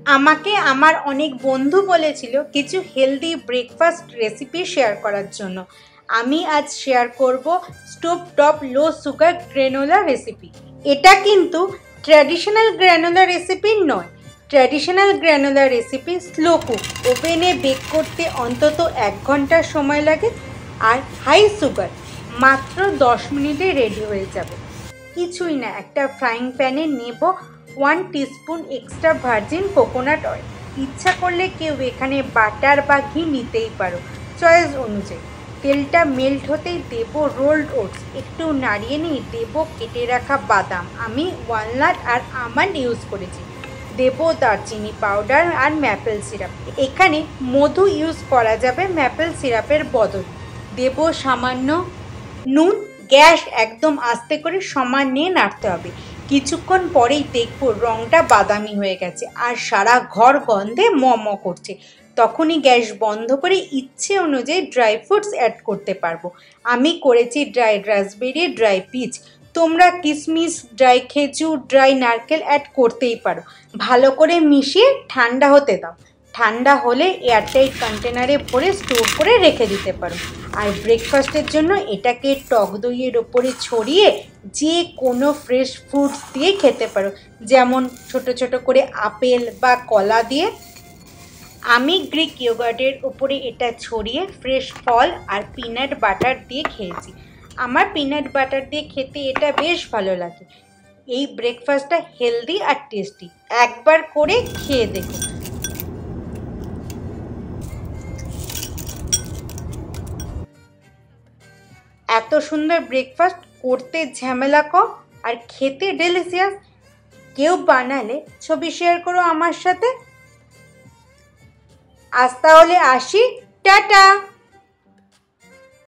আমাকে আমার অনেক বন্ধু বলেছিল কিছু হেলদি ব্রেকফাস্ট রেসিপি শেয়ার করার জন্য। আমি আজ শেয়ার করব stove top low sugar granola recipe. এটা কিন্তু ট্র্যাডিশনাল গ্রানোলা রেসিপি নয়। Traditional granola recipe slow cook, ওভেনে বেক করতে অন্তত 1 ঘন্টা সময় লাগে, আর হাই সুগার, মাত্র 10 মিনিটে রেডি হয়ে যাবে। কিছুই না, একটা ফ্রাইং প্যানে নেব 1 teaspoon extra virgin coconut oil. ইচ্ছা করলে কেউ এখানে বাটার বা ঘি নিতেই পারো, চয়েস অনুযায়ী। তেলটা মেল্ট হতেই দেব রোলড ওটস, একটু নাড়িয়ে নিয়ে দেব কেটে রাখা বাদাম, আমি ওয়ালনাট আর আমন্ড ইউজ করেছি। দেব দারচিনি পাউডার আর ম্যাপেল সিরাপ, এখানে মধু ইউজ করা যাবে ম্যাপেল সিরাপের বদল। দেব সামান্য নুন। গ্যাস একদম আস্তে করে সমান নিয়ে নাড়তে হবে। কিছুক্ষণ পরেই দেখবো রংটা বাদামি হয়ে গেছে আর সারা ঘর গন্ধে ম করছে। তখনই গ্যাস বন্ধ করে ইচ্ছে অনুযায়ী ড্রাই ফ্রুটস অ্যাড করতে পারবো। আমি করেছি ড্রাই রাসবেরি, ড্রাই পিচ। তোমরা কিশমিশ, ড্রাই খেজুর, ড্রাই নারকেল অ্যাড করতেই পারো। ভালো করে মিশিয়ে ঠান্ডা হতে দাও। ঠান্ডা হলে এয়ারটাইট কন্টেনারে ভরে স্টোর করে রেখে দিতে পারো। আর ব্রেকফাস্টের জন্য এটাকে টক দইয়ের ওপরে ছড়িয়ে যে কোনো ফ্রেশ ফ্রুটস দিয়ে খেতে পারো, যেমন ছোট ছোট করে আপেল বা কলা দিয়ে। আমি গ্রিক ইয়োগার্টের উপরে এটা ছড়িয়ে ফ্রেশ ফল আর পিনাট বাটার দিয়ে খেয়েছি। আমার পিনাট বাটার দিয়ে খেতে এটা বেশ ভালো লাগে। এই ব্রেকফাস্টটা হেলদি আর টেস্টি, একবার করে খেয়ে দেখো। এত সুন্দর ব্রেকফাস্ট করতে ঝামেলা কম আর খেতে ডেলিশিয়াস। কেউ বানালে ছবি শেয়ার করো আমার সাথে। আজ তাহলে আসি, টাটা।